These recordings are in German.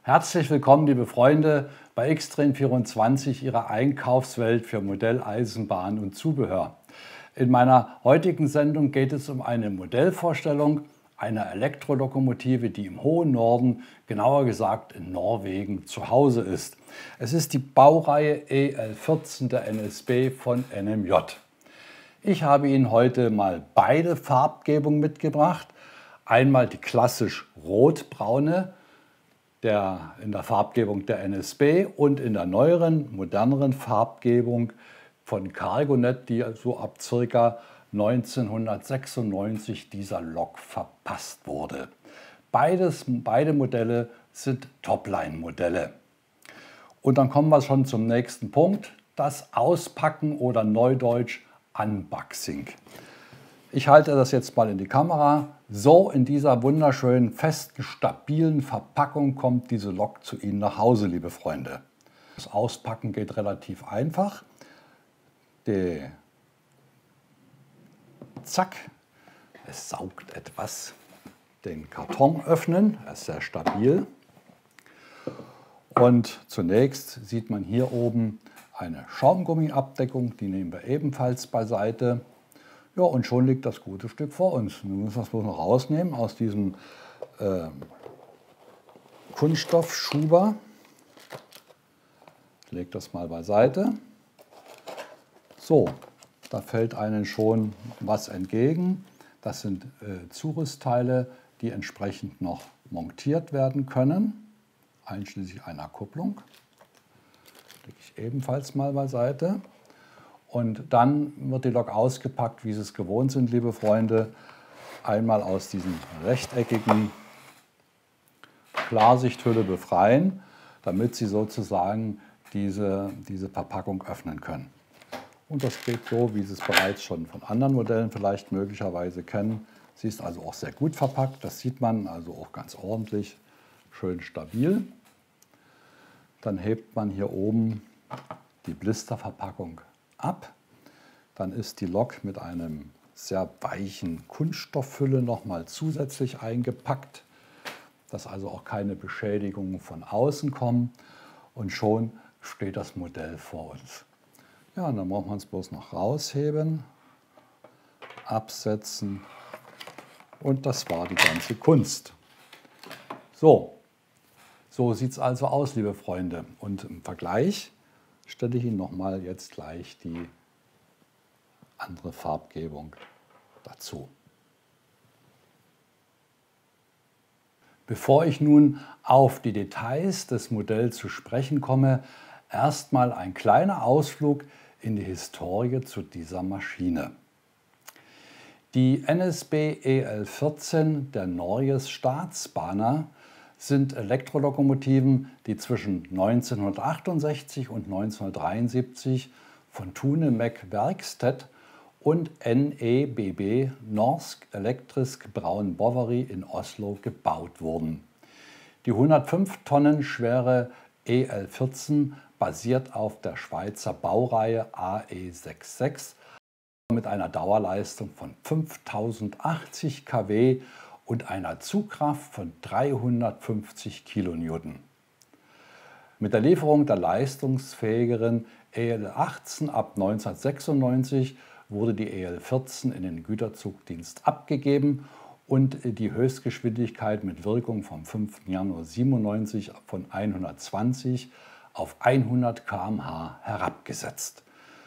Herzlich willkommen, liebe Freunde, bei Xtrain24, Ihrer Einkaufswelt für Modelleisenbahn und Zubehör. In meiner heutigen Sendung geht es um eine Modellvorstellung einer Elektrolokomotive, die im hohen Norden, genauer gesagt in Norwegen, zu Hause ist. Es ist die Baureihe EL14 der NSB von NMJ. Ich habe Ihnen heute mal beide Farbgebungen mitgebracht. Einmal die klassisch rotbraune, in der Farbgebung der NSB, und in der neueren, moderneren Farbgebung von Cargonet, die so ab ca. 1996 dieser Lok verpasst wurde. Beide Modelle sind Topline-Modelle. Und dann kommen wir schon zum nächsten Punkt, das Auspacken oder neudeutsch Unboxing. Ich halte das jetzt mal in die Kamera. So, in dieser wunderschönen, festen, stabilen Verpackung kommt diese Lok zu Ihnen nach Hause, liebe Freunde. Das Auspacken geht relativ einfach. Zack, es saugt etwas. Den Karton öffnen, er ist sehr stabil. Und zunächst sieht man hier oben eine Schaumgummiabdeckung, die nehmen wir ebenfalls beiseite. Ja, und schon liegt das gute Stück vor uns. Wir müssen das bloß noch rausnehmen aus diesem Kunststoffschuber. Ich lege das mal beiseite. So, da fällt einem schon was entgegen. Das sind Zurüstteile, die entsprechend noch montiert werden können, einschließlich einer Kupplung. Lege ich ebenfalls mal beiseite. Und dann wird die Lok ausgepackt, wie Sie es gewohnt sind, liebe Freunde. Einmal aus diesem rechteckigen Klarsichthülle befreien, damit Sie sozusagen diese Verpackung öffnen können. Und das geht so, wie Sie es bereits schon von anderen Modellen vielleicht möglicherweise kennen. Sie ist also auch sehr gut verpackt, das sieht man, also auch ganz ordentlich, schön stabil. Dann hebt man hier oben die Blisterverpackung ab. Dann ist die Lok mit einem sehr weichen Kunststoffhülle nochmal zusätzlich eingepackt, dass also auch keine Beschädigungen von außen kommen, und schon steht das Modell vor uns. Ja, und dann braucht man es bloß noch rausheben, absetzen, und das war die ganze Kunst. So sieht es also aus, liebe Freunde. Und im Vergleich stelle ich Ihnen nochmal jetzt gleich die andere Farbgebung dazu. Bevor ich nun auf die Details des Modells zu sprechen komme, erstmal ein kleiner Ausflug in die Historie zu dieser Maschine. Die NSB EL14 der Norges Statsbaner sind Elektrolokomotiven, die zwischen 1968 und 1973 von Tune Mek Verksted und NEBB Norsk Elektrisk Braun Boveri in Oslo gebaut wurden. Die 105 Tonnen schwere EL14 basiert auf der Schweizer Baureihe AE66 mit einer Dauerleistung von 5080 kW und einer Zugkraft von 350 kN. Mit der Lieferung der leistungsfähigeren EL18 ab 1996 wurde die EL14 in den Güterzugdienst abgegeben und die Höchstgeschwindigkeit mit Wirkung vom 5. Januar 1997 von 120 auf 100 km/h herabgesetzt.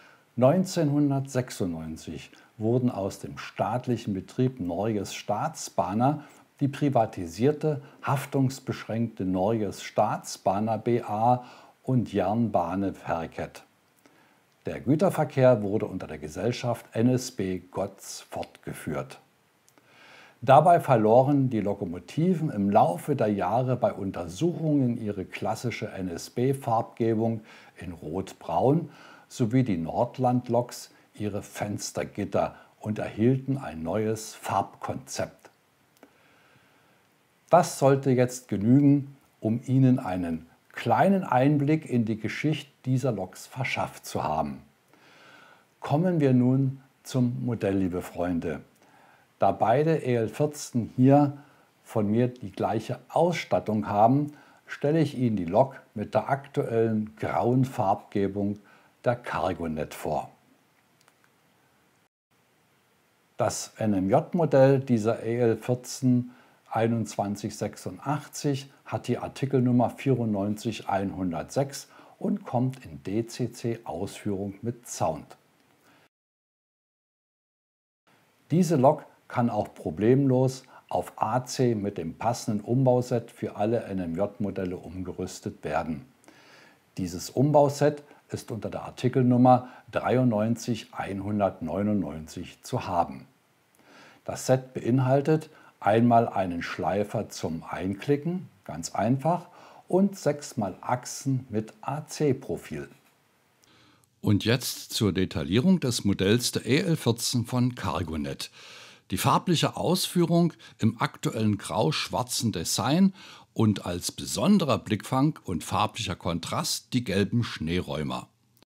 1996 wurden aus dem staatlichen Betrieb Norges Statsbaner die privatisierte, haftungsbeschränkte Norges Statsbaner BA und Jernbaneverket. Der Güterverkehr wurde unter der Gesellschaft NSB Gods fortgeführt. Dabei verloren die Lokomotiven im Laufe der Jahre bei Untersuchungen ihre klassische NSB-Farbgebung in rot-braun sowie die Nordland-Loks ihre Fenstergitter und erhielten ein neues Farbkonzept. Das sollte jetzt genügen, um Ihnen einen kleinen Einblick in die Geschichte dieser Loks verschafft zu haben. Kommen wir nun zum Modell, liebe Freunde. Da beide EL14 hier von mir die gleiche Ausstattung haben, stelle ich Ihnen die Lok mit der aktuellen grauen Farbgebung der Cargonet vor. Das NMJ-Modell dieser EL 14 2186 hat die Artikelnummer 94106 und kommt in DCC-Ausführung mit Sound. Diese Lok kann auch problemlos auf AC mit dem passenden Umbauset für alle NMJ-Modelle umgerüstet werden. Dieses Umbauset ist unter der Artikelnummer 93199 zu haben. Das Set beinhaltet einmal einen Schleifer zum Einklicken, ganz einfach, und 6x Achsen mit AC-Profil. Und jetzt zur Detaillierung des Modells der EL14 von Cargonet. Die farbliche Ausführung im aktuellen grau-schwarzen Design und als besonderer Blickfang und farblicher Kontrast die gelben Schneeräumer.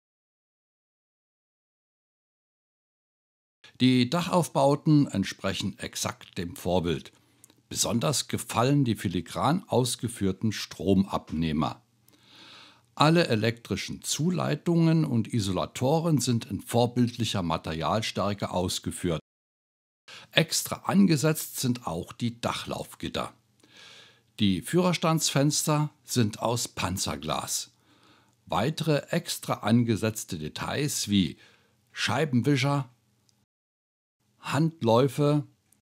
Die Dachaufbauten entsprechen exakt dem Vorbild. Besonders gefallen die filigran ausgeführten Stromabnehmer. Alle elektrischen Zuleitungen und Isolatoren sind in vorbildlicher Materialstärke ausgeführt. Extra angesetzt sind auch die Dachlaufgitter. Die Führerstandsfenster sind aus Panzerglas. Weitere extra angesetzte Details wie Scheibenwischer, Handläufe,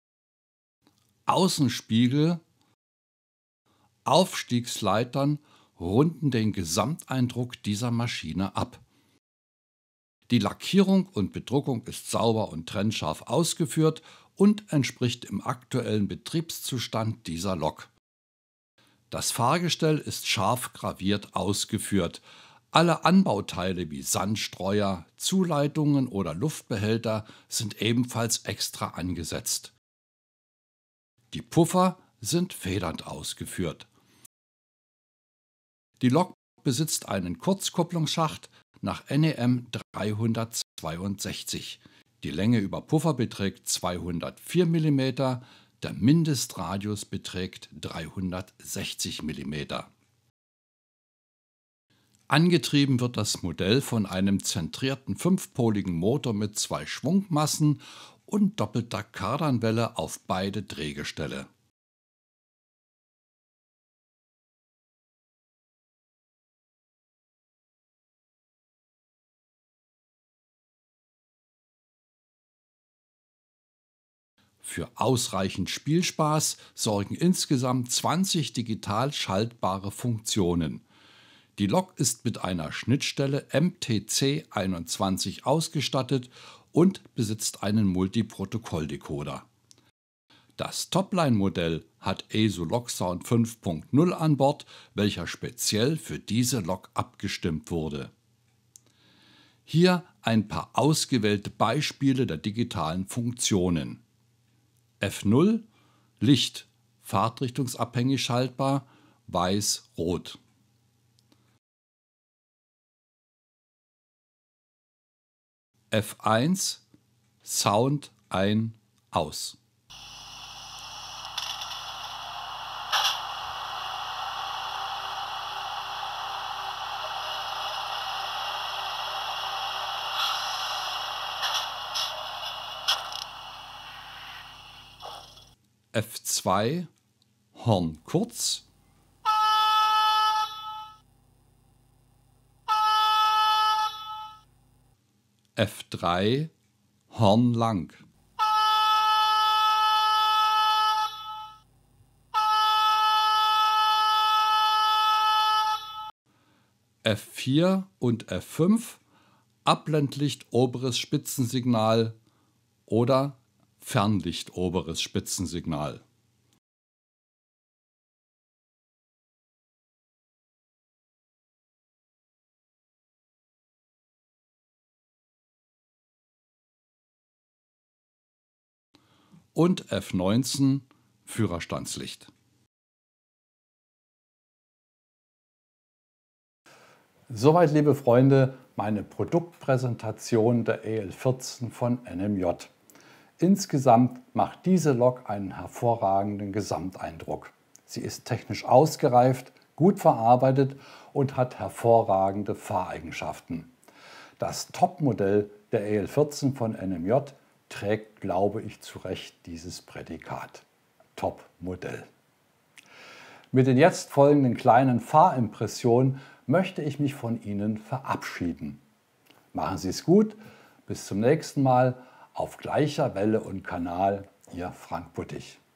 Außenspiegel, Aufstiegsleitern runden den Gesamteindruck dieser Maschine ab. Die Lackierung und Bedruckung ist sauber und trennscharf ausgeführt und entspricht im aktuellen Betriebszustand dieser Lok. Das Fahrgestell ist scharf graviert ausgeführt. Alle Anbauteile wie Sandstreuer, Zuleitungen oder Luftbehälter sind ebenfalls extra angesetzt. Die Puffer sind federnd ausgeführt. Die Lok besitzt einen Kurzkupplungsschacht nach NEM 362. Die Länge über Puffer beträgt 204 mm, der Mindestradius beträgt 360 mm. Angetrieben wird das Modell von einem zentrierten 5-poligen Motor mit 2 Schwungmassen und doppelter Kardanwelle auf beide Drehgestelle. Für ausreichend Spielspaß sorgen insgesamt 20 digital schaltbare Funktionen. Die Lok ist mit einer Schnittstelle MTC21 ausgestattet und besitzt einen Multiprotokolldecoder. Das Topline-Modell hat ESO LokSound 5.0 an Bord, welcher speziell für diese Lok abgestimmt wurde. Hier ein paar ausgewählte Beispiele der digitalen Funktionen. F0 Licht, fahrtrichtungsabhängig schaltbar, weiß-rot. F1 Sound ein, aus. F2 Horn kurz. F3 Horn lang. F4 und F5 Abblendlicht oberes Spitzensignal oder Fernlicht oberes Spitzensignal. Und F19 Führerstandslicht. Soweit, liebe Freunde, meine Produktpräsentation der EL14 von NMJ. Insgesamt macht diese Lok einen hervorragenden Gesamteindruck. Sie ist technisch ausgereift, gut verarbeitet und hat hervorragende Fahreigenschaften. Das Topmodell der EL14 von NMJ trägt, glaube ich, zu Recht dieses Prädikat. Topmodell. Mit den jetzt folgenden kleinen Fahrimpressionen möchte ich mich von Ihnen verabschieden. Machen Sie es gut, bis zum nächsten Mal auf gleicher Welle und Kanal, Ihr Frank Buttig.